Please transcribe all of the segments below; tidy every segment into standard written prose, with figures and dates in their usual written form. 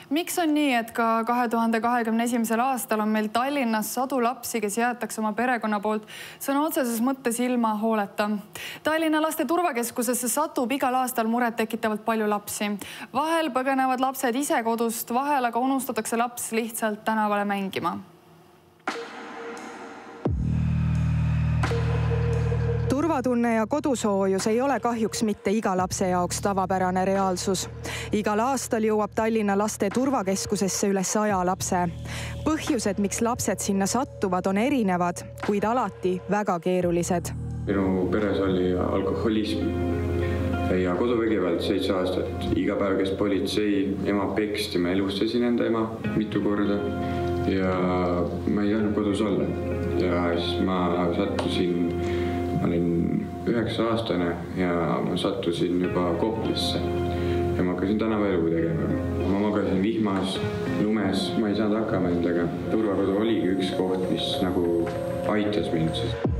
Miks on nii, et ka 2021. aastal on meil Tallinnas sadu lapsi, kes jäetakse oma perekonna poolt sõna otseses mõttes ilma hooleta? Tallinna laste turvakeskusesse satub igal aastal muret tekitavalt palju lapsi. Vahel põgenevad lapsed ise kodust, vahel aga unustatakse laps lihtsalt tänavale mängima. Turvatunne ja kodusoojus ei ole kahjuks mitte iga lapse jaoks tavapärane reaalsus. Igal aastal jõuab Tallinna laste turvakeskusesse üle 100 lapse. Põhjused, miks lapsed sinna sattuvad, on erinevad, kuid alati väga keerulised. Minu peres oli alkoholism ja koduvägivald 7 aastat. Iga päev käis politsei, ema peksti, ma elustasin enda ema mitu korda ja ma ei saanud kodus olla. Ja siis ma olin 9-aastane ja ma sattusin juba Koplisse ja ma hakkasin tänavaelu tegema. Ma magasin vihmas, lumes, ma ei saanud hakkama endaga. Turvakodu oligi üks koht, mis nagu aitas mind.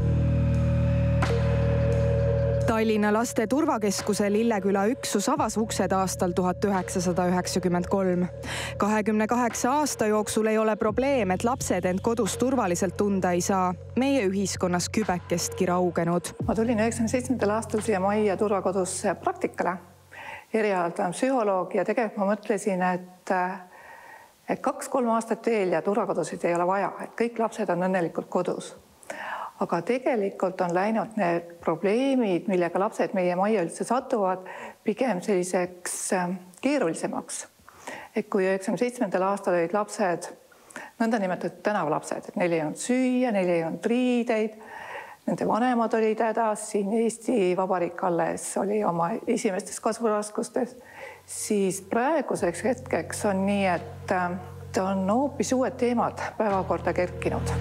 Tallinna laste turvakeskuse Lilleküla üksus avas uksed aastal 1993. 28 aasta jooksul ei ole probleem, et lapsed end kodus turvaliselt tunda ei saa. Meie ühiskonnas kübekestki raugenud. Ma tulin 97. aastal siia majja turvakodusse praktikale. Erialalt olen psühholoog ja tegelikult ma mõtlesin, et 2-3 aastat veel ja turvakodusid ei ole vaja, et kõik lapsed on õnnelikult kodus. Aga tegelikult on läinud need probleemid, millega lapsed meie majja üldse satuvad, pigem selliseks keerulisemaks. Et kui 97. aastal olid lapsed, nõndanimetatud tänavalapsed, et neil ei olnud süüa, neil ei olnud riideid, nende vanemad olid hädas, siin Eesti Vabariik alles oli oma esimestes kasvuraskustes, siis praeguseks hetkeks on nii, et on hoopis uued teemad päevakorda kerkinud.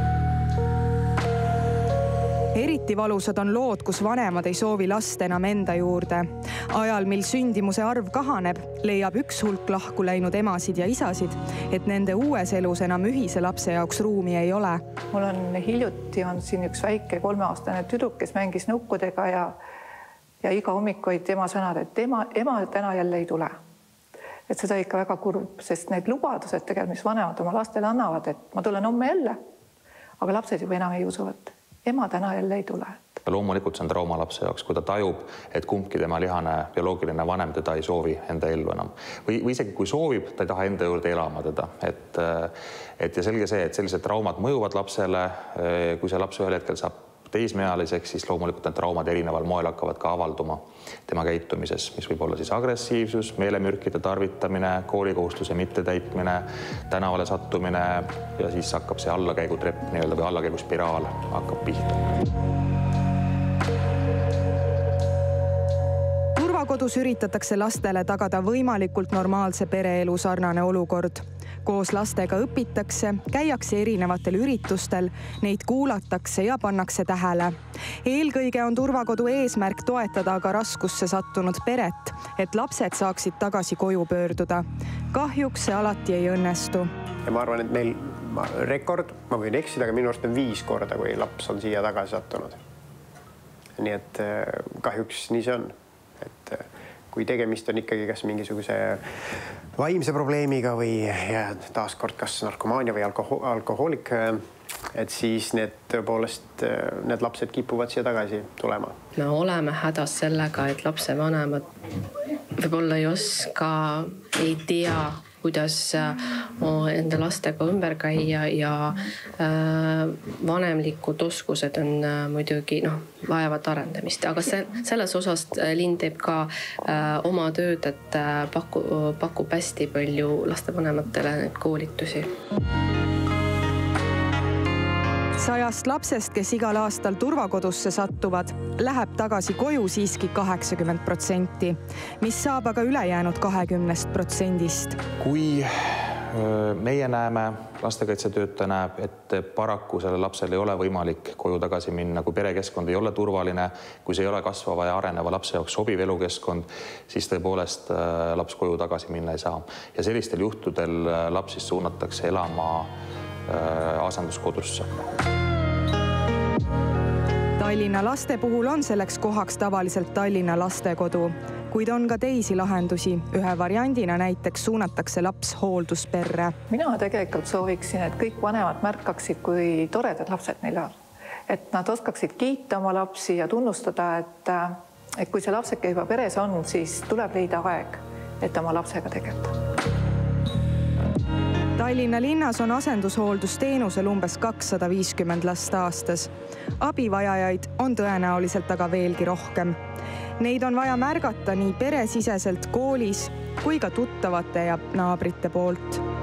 Eriti valusad on lood, kus vanemad ei soovi last enam enda juurde. Ajal, mil sündimuse arv kahaneb, leiab üks hulk lahku läinud emasid ja isasid, et nende uues elus enam ühise lapse jaoks ruumi ei ole. Mul on hiljuti siin üks väike 3-aastane tüdruk, kes mängis nukkudega ja iga hommik olid tema sõnad, et ema täna jälle ei tule. Et seda ikka väga kurb, sest need lubadused tegelikult, mis vanemad oma lastele annavad, et ma tulen homme jälle, aga lapsed juba enam ei usuvad. Ema täna jälle ei tule. Loomulikult see on trauma lapse jaoks, kui ta tajub, et kumbki tema lihane bioloogiline vanem teda ei soovi enda ellu enam. Või isegi kui soovib, ta ei taha enda juurde elama teda. Ja selge see, et sellised traumad mõjuvad lapsele. Kui see laps ühel hetkel saab teismealiseks, siis loomulikult need traumad erineval moel hakkavad ka avalduma tema käitumises, mis võib olla siis agressiivsus, meelemürkide tarvitamine, koolikohustuse mittetäitmine, tänavale sattumine ja siis hakkab see allakäigutrepp või allakäiguspiraal hakkab pihta. Turvakodus üritatakse lastele tagada võimalikult normaalse pereelu sarnane olukord. Koos lastega õpitakse, käiakse erinevatel üritustel, neid kuulatakse ja pannakse tähele. Eelkõige on turvakodu eesmärk toetada aga raskusse sattunud peret, et lapsed saaksid tagasi koju pöörduda. Kahjuks see alati ei õnnestu. Ja ma arvan, et meil rekord, ma võin eksida, aga minu arust on 5 korda, kui laps on siia tagasi sattunud. Nii et kahjuks nii see on. Et kui tegemist on ikkagi kas mingisuguse vaimse probleemiga või taaskord kas narkomaania või alkohoolik, et siis tõepoolest need lapsed kipuvad siia tagasi tulema. Me oleme hädas sellega, et lapsevanemad võib-olla ei oska, ei tea, kuidas enda lastega ümber käia ja vanemlikud oskused on muidugi vajavad arendamist. Aga selles osas linn teeb ka oma tööd, et pakub hästi palju lastevanematele neid koolitusi. 100 lapsest, kes igal aastal turvakodusse sattuvad, läheb tagasi koju siiski 80%, mis saab aga ülejäänud 20%. Kui meie näeme, lastekaitsetöötaja näeb, et paraku selle lapsel ei ole võimalik koju tagasi minna, kui perekeskkond ei ole turvaline, kui see ei ole kasvava ja areneva lapse jaoks sobiv elukeskkond, siis tõepoolest laps koju tagasi minna ei saa. Ja sellistel juhtudel laps siis suunatakse elama asenduskodusse. Tallinna laste puhul on selleks kohaks tavaliselt Tallinna lastekodu, kuid on ka teisi lahendusi. Ühe variandina näiteks suunatakse laps hooldusperre. Mina tegelikult sooviksin, et kõik vanemad märkaksid, kui toredad lapsed neil on. Et nad oskaksid kiita oma lapsi ja tunnustada, et kui see lapseke juba peres on, siis tuleb leida aeg, et oma lapsega tegeleda. Tallinna linnas on asendushooldusteenusel umbes 250 last aastas. Abivajajaid on tõenäoliselt aga veelgi rohkem. Neid on vaja märgata nii peresiseselt koolis kui ka tuttavate ja naabrite poolt.